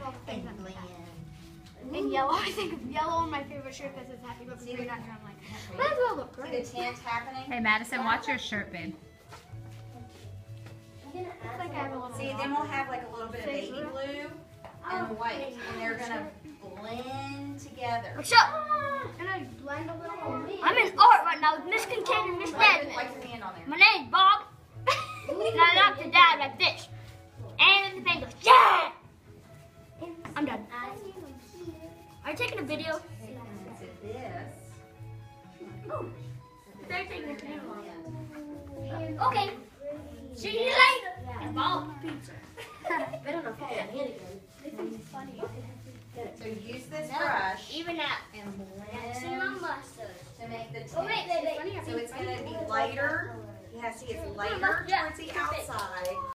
and blend. And yellow. I think yellow on my favorite shirt because it's happy, but green on here, I'm like, might as well look See great. the tint happening? Hey, Madison, watch your shirt, babe. Looks like I have a little. See, then we'll have like a little bit of baby blue and white, and they're gonna blend together. What's up? And I blend a little. I'm in art right now with Miss Kincaid and Miss Desmond. Wipe your hand on there. My name's Bob. And I love to dad like this. And the thing goes, yeah! I'm done. Are you taking a video? This. Oh. They're taking a video. Okay. See you later. And Bob pizza. Better not fall on hand again. This is funny. So use this brush Even that. and That's in my blend mustard. to make the tint. Oh, wait. So it's gonna be lighter. You have to see it's lighter Yeah. towards the outside.